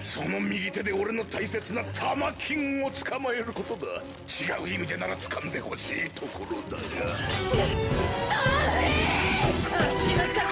その右手で俺の大切な玉金を捕まえることだ。違う意味でなら掴んでほしいところだが。 スターフリー！